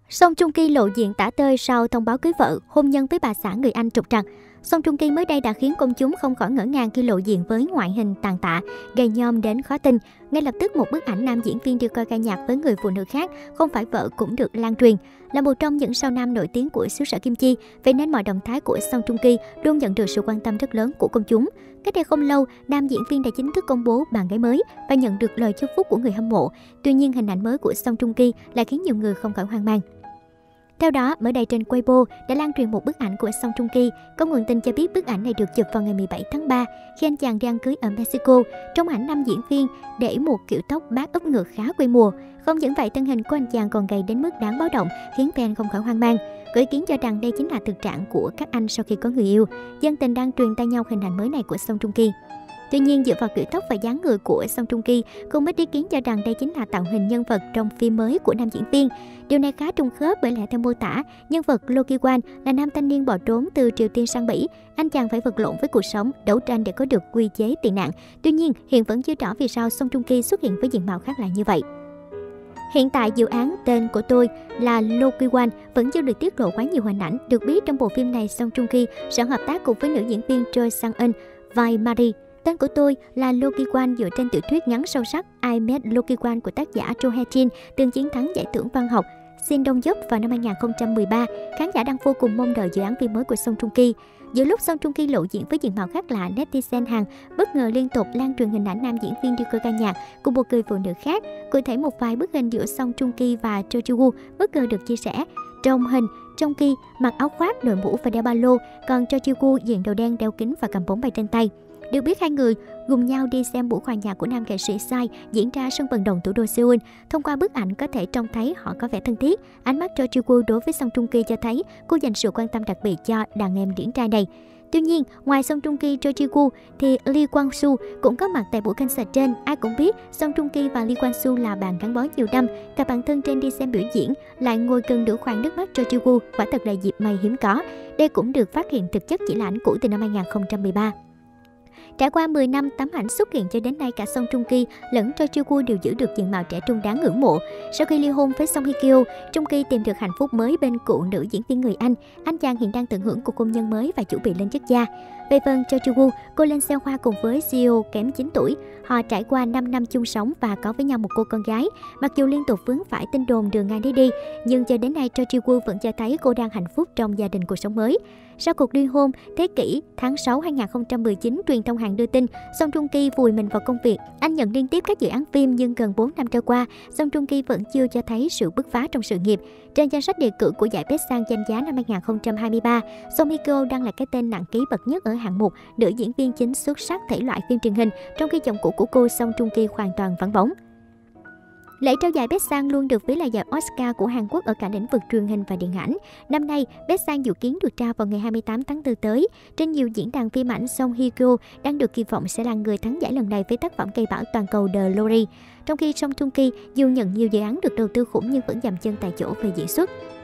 Song Joong Ki lộ diện tả tơi sau thông báo cưới vợ, hôn nhân với bà xã người Anh trục trặc. Song Joong Ki mới đây đã khiến công chúng không khỏi ngỡ ngàng khi lộ diện với ngoại hình tàn tạ, gầy nhom đến khó tin. Ngay lập tức một bức ảnh nam diễn viên đi coi ca nhạc với người phụ nữ khác, không phải vợ cũng được lan truyền. Là một trong những sao nam nổi tiếng của xứ sở Kim Chi, vậy nên mọi động thái của Song Joong Ki luôn nhận được sự quan tâm rất lớn của công chúng. Cách đây không lâu, nam diễn viên đã chính thức công bố bạn gái mới và nhận được lời chúc phúc của người hâm mộ. Tuy nhiên, hình ảnh mới của Song Joong Ki lại khiến nhiều người không khỏi hoang mang. Theo đó, mới đây trên Weibo đã lan truyền một bức ảnh của Song Joong Ki. Có nguồn tin cho biết bức ảnh này được chụp vào ngày 17 tháng 3 khi anh chàng đi ăn cưới ở Mexico. Trong ảnh, nam diễn viên để một kiểu tóc bát úp ngược khá quê mùa. Không những vậy, thân hình của anh chàng còn gầy đến mức đáng báo động, khiến fan không khỏi hoang mang. Có ý kiến cho rằng đây chính là thực trạng của các anh sau khi có người yêu. Dân tình đang truyền tay nhau hình ảnh mới này của Song Joong Ki. Tuy nhiên, dựa vào kiểu tóc và dáng người của Song Joong Ki, không ít ý kiến cho rằng đây chính là tạo hình nhân vật trong phim mới của nam diễn viên. Điều này khá trùng khớp bởi lẽ theo mô tả, nhân vật Lee Ki-wan là nam thanh niên bỏ trốn từ Triều Tiên sang Mỹ. Anh chàng phải vật lộn với cuộc sống, đấu tranh để có được quy chế tị nạn. Tuy nhiên, hiện vẫn chưa rõ vì sao Song Joong Ki xuất hiện với diện mạo khác lạ như vậy. Hiện tại, dự án Tên của tôi là Lee Ki-wan vẫn chưa được tiết lộ quá nhiều hình ảnh. Được biết, trong bộ phim này, Song Joong Ki sẽ hợp tác cùng với nữ diễn viên Choi Sang-eun vai Marie. Tên của tôi là Lee Ki-wan dựa trên tiểu thuyết ngắn sâu sắc I Met Lee Ki-wan của tác giả Cho Hae-jin, từng chiến thắng giải thưởng văn học Shin Dong-yeop vào năm 2013. Khán giả đang vô cùng mong đợi dự án phim mới của Song Joong Ki. Giữa lúc Song Joong Ki lộ diện với diện mạo khác lạ, netizen Hàn bất ngờ liên tục lan truyền hình ảnh nam diễn viên đi coi ca nhạc cùng một người phụ nữ khác. Cụ thể, một vài bức hình giữa Song Joong Ki và Cho Ji-woo bất ngờ được chia sẻ. Trong hình, Joong Ki mặc áo khoác, đội mũ và đeo ba lô, còn Cho Ji-woo diện đầu đen, đeo kính và cầm bóng bay trên tay. Được biết, hai người cùng nhau đi xem buổi hòa nhạc của nam nghệ sĩ Psy diễn ra sân vận động thủ đô Seoul. Thông qua bức ảnh có thể trông thấy họ có vẻ thân thiết. Ánh mắt Cho Ji-woo đối với Song Joong Ki cho thấy cô dành sự quan tâm đặc biệt cho đàn em điển trai này. Tuy nhiên, ngoài Song Joong Ki, Cho Ji-woo thì Lee Kwang-soo cũng có mặt tại buổi concert trên. Ai cũng biết Song Joong Ki và Lee Kwang-soo là bạn gắn bó nhiều năm. Cặp bạn thân trên đi xem biểu diễn lại ngồi gần nửa khoang nước mắt Cho Ji-woo, quả thật là dịp may hiếm có. Đây cũng được phát hiện thực chất chỉ là ảnh cũ từ năm 2013. Trải qua 10 năm tấm ảnh xuất hiện cho đến nay, cả Song Joong Ki lẫn Cho Ji-woo đều giữ được diện mạo trẻ trung đáng ngưỡng mộ. Sau khi ly hôn với Song Hye Kyo, Joong Ki tìm được hạnh phúc mới bên cựu nữ diễn viên người Anh. Anh chàng hiện đang tận hưởng cuộc hôn nhân mới và chuẩn bị lên chức gia. Về phần Cho Ji-woo, cô lên xe hoa cùng với Seo kém 9 tuổi. Họ trải qua 5 năm chung sống và có với nhau một cô con gái. Mặc dù liên tục vướng phải tin đồn đường ai nấy đi, nhưng cho đến nay Cho Ji-woo vẫn cho thấy cô đang hạnh phúc trong gia đình cuộc sống mới. Sau cuộc ly hôn thế kỷ, tháng 6 2019, truyền thông Hàn đưa tin Song Joong Ki vùi mình vào công việc. Anh nhận liên tiếp các dự án phim, nhưng gần 4 năm trôi qua, Song Joong Ki vẫn chưa cho thấy sự bứt phá trong sự nghiệp. Trên danh sách đề cử của giải Baeksan danh giá năm 2023, Song Hye Kyo đang là cái tên nặng ký bậc nhất ở hạng mục nữ diễn viên chính xuất sắc thể loại phim truyền hình, trong khi chồng cũ của cô Song Joong Ki hoàn toàn vắng bóng. Lễ trao giải Baeksan luôn được ví là giải Oscar của Hàn Quốc ở cả lĩnh vực truyền hình và điện ảnh. Năm nay, Baeksan dự kiến được trao vào ngày 28 tháng 4 tới. Trên nhiều diễn đàn phim ảnh, Song Hye Kyo đang được kỳ vọng sẽ là người thắng giải lần này với tác phẩm gây bão toàn cầu The Lorry. Trong khi Song Joong Ki dù nhận nhiều dự án được đầu tư khủng nhưng vẫn dậm chân tại chỗ về diễn xuất.